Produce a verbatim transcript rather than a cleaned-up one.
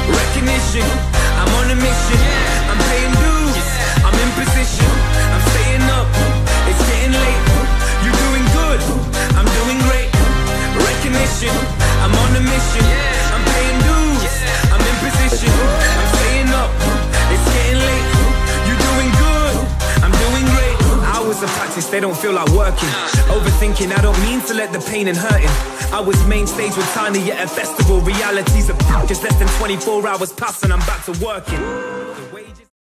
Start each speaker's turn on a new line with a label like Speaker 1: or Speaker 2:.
Speaker 1: recognition. I'm on a mission, I'm paying dues, I'm in position, I'm staying up, it's getting late. You're doing good, I'm doing great. Recognition, I'm on a mission, I'm paying dues, I'm in position, I'm staying up, it's getting late. You're doing good, I'm doing great. Hours of practice, they don't feel like working. Overthinking, I don't mean to let the pain and hurting. I was main stage with Tiny at a festival. Reality's a just less than twenty-four hours past and I'm back to working.